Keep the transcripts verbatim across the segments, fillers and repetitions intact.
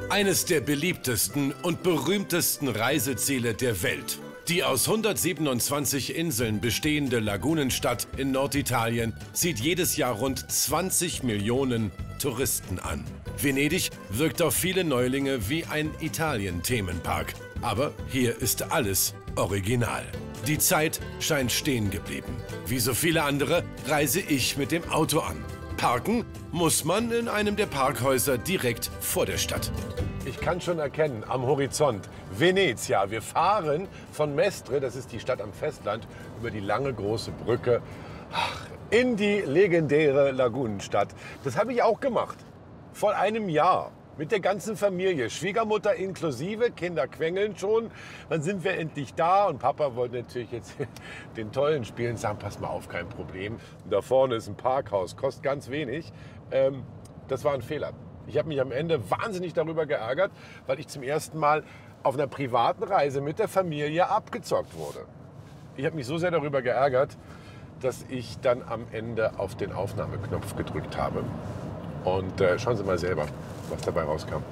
Eines der beliebtesten und berühmtesten Reiseziele der Welt. Die aus hundertsiebenundzwanzig Inseln bestehende Lagunenstadt in Norditalien zieht jedes Jahr rund zwanzig Millionen Touristen an. Venedig wirkt auf viele Neulinge wie ein Italien-Themenpark. Aber hier ist alles original. Die Zeit scheint stehen geblieben. Wie so viele andere reise ich mit dem Auto an. Parken muss man in einem der Parkhäuser direkt vor der Stadt. Ich kann schon erkennen, am Horizont, Venezia. Wir fahren von Mestre, das ist die Stadt am Festland, über die lange große Brücke ach, in die legendäre Lagunenstadt. Das habe ich auch gemacht, vor einem Jahr. Mit der ganzen Familie, Schwiegermutter inklusive, Kinder quengeln schon. Dann sind wir endlich da und Papa wollte natürlich jetzt den Tollen spielen, sagen, pass mal auf, kein Problem. Und da vorne ist ein Parkhaus, kostet ganz wenig. Ähm, das war ein Fehler. Ich habe mich am Ende wahnsinnig darüber geärgert, weil ich zum ersten Mal auf einer privaten Reise mit der Familie abgezockt wurde. Ich habe mich so sehr darüber geärgert, dass ich dann am Ende auf den Aufnahmeknopf gedrückt habe. Und äh, schauen Sie mal selber, was dabei rauskam.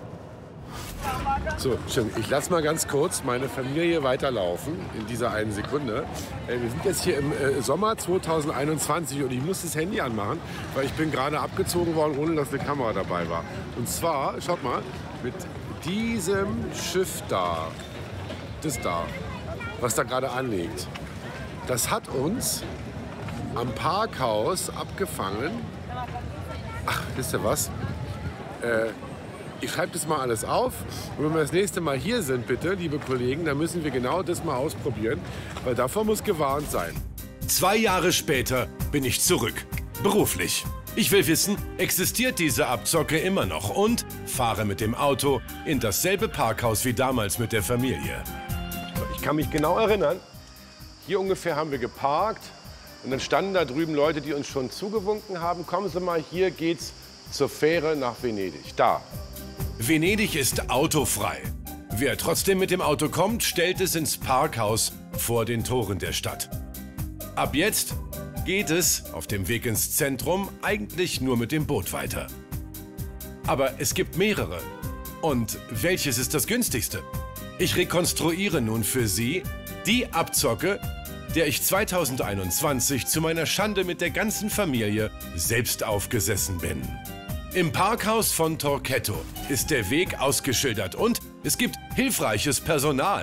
So, ich lasse mal ganz kurz meine Familie weiterlaufen in dieser einen Sekunde. Äh, wir sind jetzt hier im äh, Sommer zweitausendeinundzwanzig und ich muss das Handy anmachen, weil ich bin gerade abgezogen worden, ohne dass eine Kamera dabei war. Und zwar, schaut mal, mit diesem Schiff da, das da, was da gerade anlegt, das hat uns am Parkhaus abgefangen. Ach, wisst ihr was? Äh, ich schreibe das mal alles auf. Und wenn wir das nächste Mal hier sind, bitte, liebe Kollegen, dann müssen wir genau das mal ausprobieren, weil davor muss gewarnt sein. Zwei Jahre später bin ich zurück. Beruflich. Ich will wissen, existiert diese Abzocke immer noch und fahre mit dem Auto in dasselbe Parkhaus wie damals mit der Familie. Ich kann mich genau erinnern, hier ungefähr haben wir geparkt. Und dann standen da drüben Leute, die uns schon zugewunken haben. Kommen Sie mal, hier geht's zur Fähre nach Venedig. Da. Venedig ist autofrei. Wer trotzdem mit dem Auto kommt, stellt es ins Parkhaus vor den Toren der Stadt. Ab jetzt geht es auf dem Weg ins Zentrum eigentlich nur mit dem Boot weiter. Aber es gibt mehrere. Und welches ist das günstigste? Ich rekonstruiere nun für Sie die Abzocke, der ich zweitausendeinundzwanzig zu meiner Schande mit der ganzen Familie selbst aufgesessen bin. Im Parkhaus von Torqueto ist der Weg ausgeschildert und es gibt hilfreiches Personal.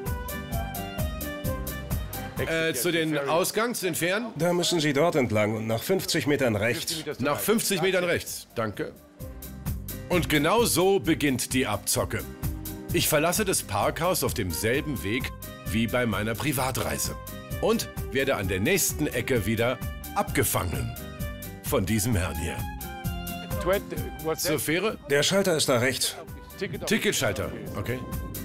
Äh, zu den Ausgang, zu den Fähren? Da müssen Sie dort entlang und nach fünfzig Metern rechts. Nach fünfzig Metern rechts, danke. Und genau so beginnt die Abzocke. Ich verlasse das Parkhaus auf demselben Weg wie bei meiner Privatreise. Und werde an der nächsten Ecke wieder abgefangen. Von diesem Herrn hier. Zur Fähre? Der Schalter ist da rechts. Ticketschalter, okay.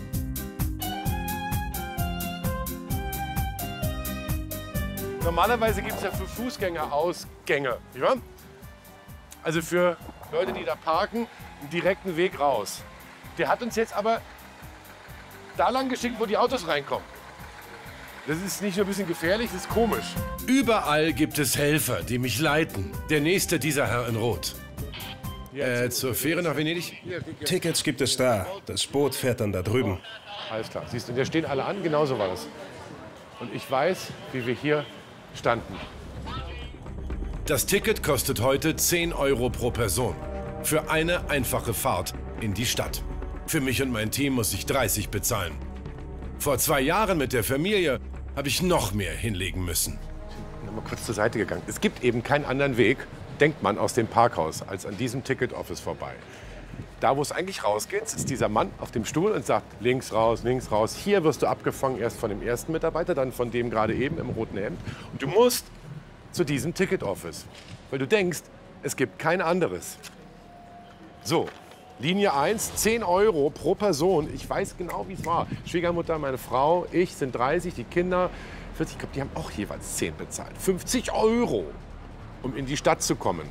Normalerweise gibt es ja für Fußgänger Ausgänge. Ja? Also für Leute, die da parken, einen direkten Weg raus. Der hat uns jetzt aber da lang geschickt, wo die Autos reinkommen. Das ist nicht nur ein bisschen gefährlich, das ist komisch. Überall gibt es Helfer, die mich leiten. Der nächste, dieser Herr in Rot. Äh, zur Fähre nach Venedig? Tickets gibt es da. Das Boot fährt dann da drüben. Alles klar, siehst du, und da stehen alle an, genauso war das. Und ich weiß, wie wir hier standen. Das Ticket kostet heute zehn Euro pro Person. Für eine einfache Fahrt in die Stadt. Für mich und mein Team muss ich dreißig bezahlen. Vor zwei Jahren mit der Familie habe ich noch mehr hinlegen müssen. Ich bin mal kurz zur Seite gegangen. Es gibt eben keinen anderen Weg, denkt man, aus dem Parkhaus, als an diesem Ticket-Office vorbei. Da, wo es eigentlich rausgeht, ist dieser Mann auf dem Stuhl und sagt, links raus, links raus. Hier wirst du abgefangen, erst von dem ersten Mitarbeiter, dann von dem gerade eben im roten Hemd. Und du musst zu diesem Ticket-Office, weil du denkst, es gibt kein anderes. So, Linie eins, zehn Euro pro Person. Ich weiß genau, wie es war. Schwiegermutter, meine Frau, ich sind dreißig, die Kinder vierzig. Ich glaube, die haben auch jeweils zehn bezahlt. fünfzig Euro, um in die Stadt zu kommen.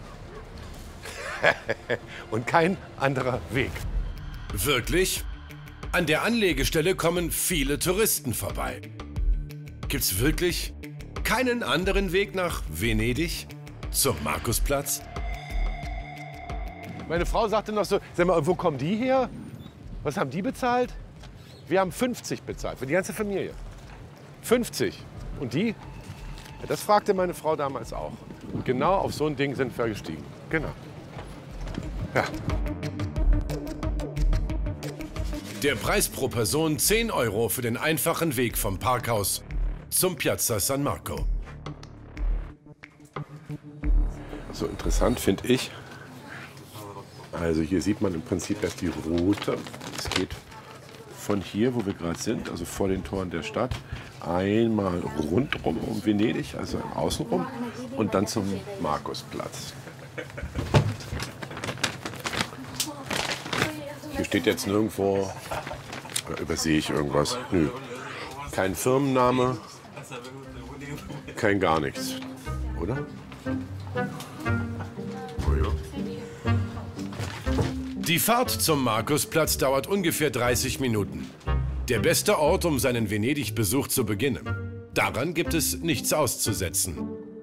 Und kein anderer Weg. Wirklich? An der Anlegestelle kommen viele Touristen vorbei. Gibt's wirklich keinen anderen Weg nach Venedig? Zum Markusplatz? Meine Frau sagte noch so, sag mal, wo kommen die her? Was haben die bezahlt? Wir haben fünfzig bezahlt, für die ganze Familie. fünfzig. Und die? Ja, das fragte meine Frau damals auch. Und genau auf so ein Ding sind wir gestiegen. Genau. Ja. Der Preis pro Person zehn Euro für den einfachen Weg vom Parkhaus zum Piazza San Marco. So interessant finde ich. Also hier sieht man im Prinzip erst die Route. Es geht von hier, wo wir gerade sind, also vor den Toren der Stadt, einmal rundrum um Venedig, also im Außenrum, und dann zum Markusplatz. Hier steht jetzt nirgendwo, oder übersehe ich irgendwas? Nö. Kein Firmenname, kein gar nichts, oder? Oh ja. Die Fahrt zum Markusplatz dauert ungefähr dreißig Minuten. Der beste Ort, um seinen Venedig-Besuch zu beginnen. Daran gibt es nichts auszusetzen.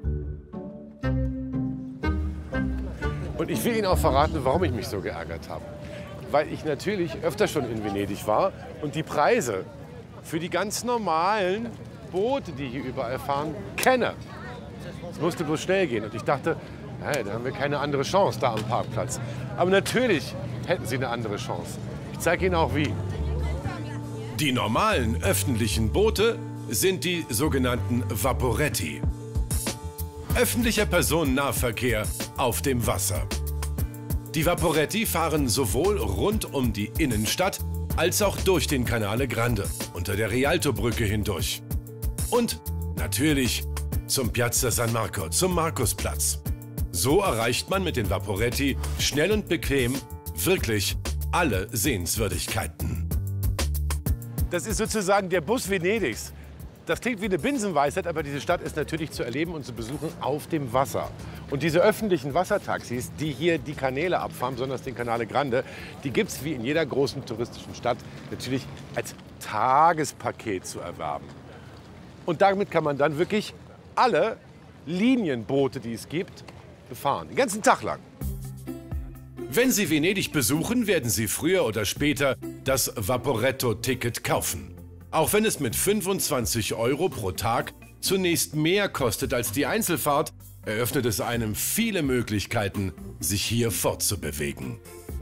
Und ich will Ihnen auch verraten, warum ich mich so geärgert habe. Weil ich natürlich öfter schon in Venedig war und die Preise für die ganz normalen Boote, die hier überall fahren, kenne. Es musste bloß schnell gehen und ich dachte, naja, da haben wir keine andere Chance da am Parkplatz. Aber natürlich hätten Sie eine andere Chance. Ich zeige Ihnen auch wie. Die normalen öffentlichen Boote sind die sogenannten Vaporetti. Öffentlicher Personennahverkehr auf dem Wasser. Die Vaporetti fahren sowohl rund um die Innenstadt als auch durch den Canale Grande unter der Rialtobrücke hindurch. Und natürlich zum Piazza San Marco, zum Markusplatz. So erreicht man mit den Vaporetti schnell und bequem wirklich alle Sehenswürdigkeiten. Das ist sozusagen der Bus Venedigs. Das klingt wie eine Binsenweisheit, aber diese Stadt ist natürlich zu erleben und zu besuchen auf dem Wasser. Und diese öffentlichen Wassertaxis, die hier die Kanäle abfahren, besonders den Canale Grande, die gibt es wie in jeder großen touristischen Stadt natürlich als Tagespaket zu erwerben. Und damit kann man dann wirklich alle Linienboote, die es gibt, befahren. Den ganzen Tag lang. Wenn Sie Venedig besuchen, werden Sie früher oder später das Vaporetto-Ticket kaufen. Auch wenn es mit fünfundzwanzig Euro pro Tag zunächst mehr kostet als die Einzelfahrt, eröffnet es einem viele Möglichkeiten, sich hier fortzubewegen.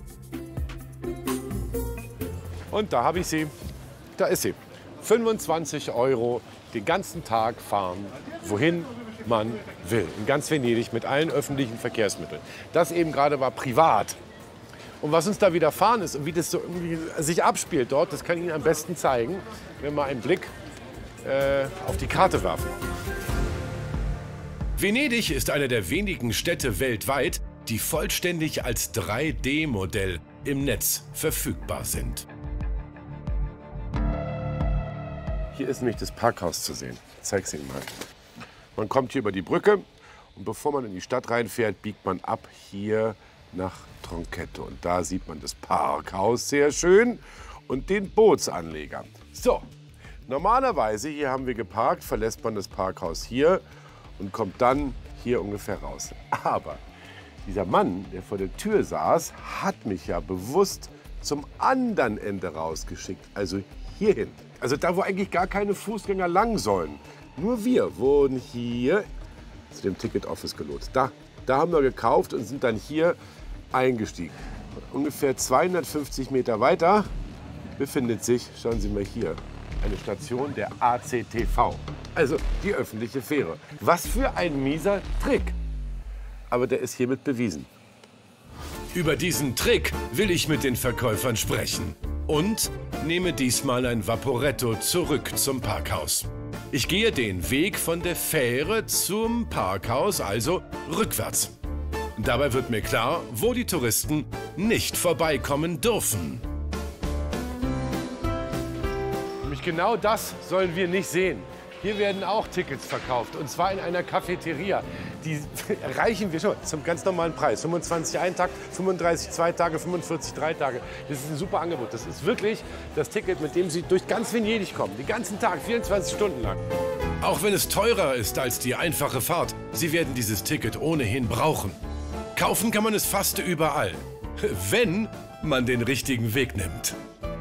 Und da habe ich sie. Da ist sie. fünfundzwanzig Euro den ganzen Tag fahren, wohin man will. In ganz Venedig mit allen öffentlichen Verkehrsmitteln. Das eben gerade war privat. Und was uns da widerfahren ist und wie das so irgendwie sich abspielt dort, das kann ich Ihnen am besten zeigen, wenn wir einen Blick äh, auf die Karte werfen. Venedig ist eine der wenigen Städte weltweit, die vollständig als drei D Modell im Netz verfügbar sind. Hier ist nämlich das Parkhaus zu sehen. Ich zeige es Ihnen mal. Man kommt hier über die Brücke und bevor man in die Stadt reinfährt, biegt man ab hier nach Tronchetto. Und da sieht man das Parkhaus sehr schön und den Bootsanleger. So, normalerweise, hier haben wir geparkt, verlässt man das Parkhaus hier und kommt dann hier ungefähr raus. Aber dieser Mann, der vor der Tür saß, hat mich ja bewusst zum anderen Ende rausgeschickt, also hierhin. Also da, wo eigentlich gar keine Fußgänger lang sollen. Nur wir wurden hier zu dem Ticket Office gelotst. Da, da haben wir gekauft und sind dann hier eingestiegen. Ungefähr zweihundertfünfzig Meter weiter befindet sich, schauen Sie mal hier, eine Station der A C T V. Also die öffentliche Fähre. Was für ein mieser Trick. Aber der ist hiermit bewiesen. Über diesen Trick will ich mit den Verkäufern sprechen. Und nehme diesmal ein Vaporetto zurück zum Parkhaus. Ich gehe den Weg von der Fähre zum Parkhaus, also rückwärts. Dabei wird mir klar, wo die Touristen nicht vorbeikommen dürfen. Nämlich genau das sollen wir nicht sehen. Hier werden auch Tickets verkauft, und zwar in einer Cafeteria. Die erreichen wir schon zum ganz normalen Preis. fünfundzwanzig ein Tag, fünfunddreißig zwei Tage, fünfundvierzig drei Tage. Das ist ein super Angebot. Das ist wirklich das Ticket, mit dem Sie durch ganz Venedig kommen. Den ganzen Tag, vierundzwanzig Stunden lang. Auch wenn es teurer ist als die einfache Fahrt, Sie werden dieses Ticket ohnehin brauchen. Kaufen kann man es fast überall, wenn man den richtigen Weg nimmt.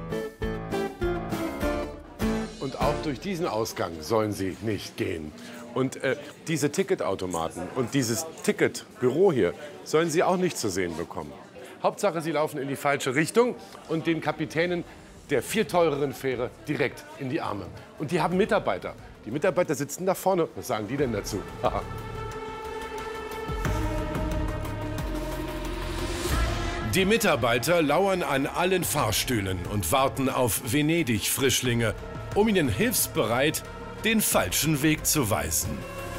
Auch durch diesen Ausgang sollen Sie nicht gehen. Und äh, diese Ticketautomaten und dieses Ticketbüro hier sollen Sie auch nicht zu sehen bekommen. Hauptsache, Sie laufen in die falsche Richtung und den Kapitänen der viel teureren Fähre direkt in die Arme. Und die haben Mitarbeiter. Die Mitarbeiter sitzen da vorne. Was sagen die denn dazu? Die Mitarbeiter lauern an allen Fahrstühlen und warten auf Venedig-Frischlinge, um ihnen hilfsbereit den falschen Weg zu weisen.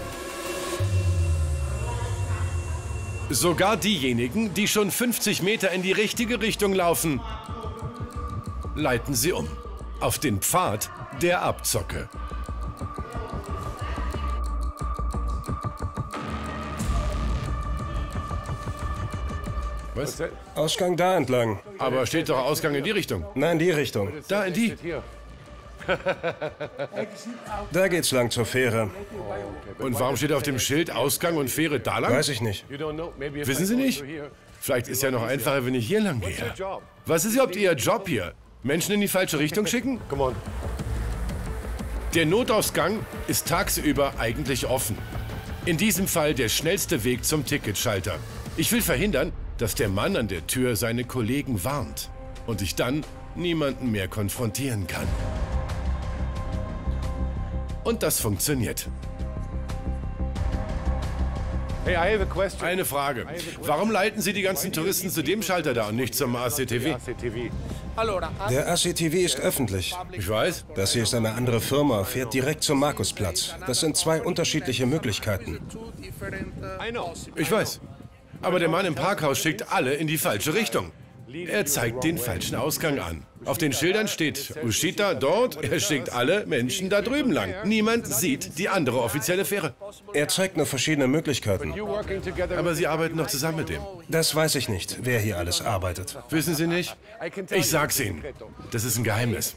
Sogar diejenigen, die schon fünfzig Meter in die richtige Richtung laufen, leiten sie um auf den Pfad der Abzocke. Was? Ausgang da entlang. Aber steht doch Ausgang in die Richtung. Nein, die Richtung. Da in die. Da geht's lang zur Fähre. Und warum steht auf dem Schild Ausgang und Fähre da lang? Weiß ich nicht. Wissen Sie nicht? Vielleicht ist ja noch einfacher, wenn ich hier lang gehe. Was ist überhaupt Ihr Job hier? Menschen in die falsche Richtung schicken? Come on. Der Notausgang ist tagsüber eigentlich offen. In diesem Fall der schnellste Weg zum Ticketschalter. Ich will verhindern, dass der Mann an der Tür seine Kollegen warnt und ich dann niemanden mehr konfrontieren kann. Und das funktioniert. Hey, I have a question. Eine Frage. Warum leiten Sie die ganzen Touristen zu dem Schalter da und nicht zum A C T V? Der A C T V ist öffentlich. Ich weiß. Das hier ist eine andere Firma, fährt direkt zum Markusplatz. Das sind zwei unterschiedliche Möglichkeiten. Ich weiß. Aber der Mann im Parkhaus schickt alle in die falsche Richtung. Er zeigt den falschen Ausgang an. Auf den Schildern steht Ushita dort, er schickt alle Menschen da drüben lang. Niemand sieht die andere offizielle Fähre. Er zeigt nur verschiedene Möglichkeiten. Aber Sie arbeiten doch zusammen mit dem. Das weiß ich nicht, wer hier alles arbeitet. Wissen Sie nicht? Ich sag's Ihnen. Das ist ein Geheimnis.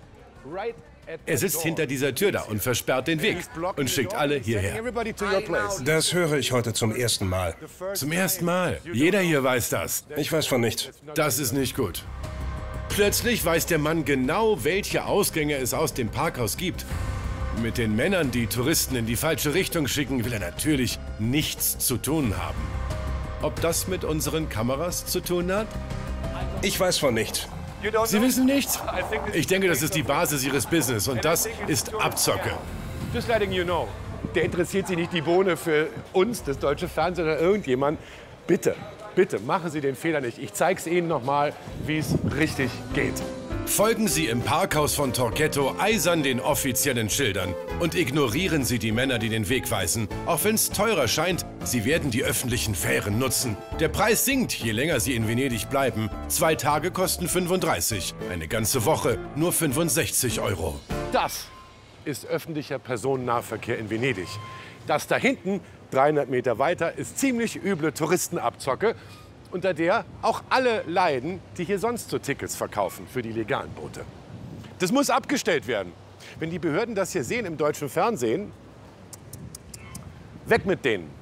Er sitzt hinter dieser Tür da und versperrt den Weg und schickt alle hierher. Das höre ich heute zum ersten Mal. Zum ersten Mal. Jeder hier weiß das. Ich weiß von nichts. Das ist nicht gut. Plötzlich weiß der Mann genau, welche Ausgänge es aus dem Parkhaus gibt. Mit den Männern, die Touristen in die falsche Richtung schicken, will er natürlich nichts zu tun haben. Ob das mit unseren Kameras zu tun hat? Ich weiß von nichts. Sie wissen nichts? Ich denke, das ist die Basis Ihres Business und das ist Abzocke. Just letting you know. Der interessiert sich nicht die Bohne für uns, das deutsche Fernsehen oder irgendjemand. Bitte, bitte, machen Sie den Fehler nicht. Ich zeige es Ihnen noch mal, wie es richtig geht. Folgen Sie im Parkhaus von Torqueto eisern den offiziellen Schildern und ignorieren Sie die Männer, die den Weg weisen. Auch wenn es teurer scheint, Sie werden die öffentlichen Fähren nutzen. Der Preis sinkt, je länger Sie in Venedig bleiben. Zwei Tage kosten fünfunddreißig, eine ganze Woche nur fünfundsechzig Euro. Das ist öffentlicher Personennahverkehr in Venedig. Das da hinten, dreihundert Meter weiter, ist ziemlich üble Touristenabzocke, unter der auch alle leiden, die hier sonst so Tickets verkaufen für die legalen Boote. Das muss abgestellt werden. Wenn die Behörden das hier sehen im deutschen Fernsehen, weg mit denen.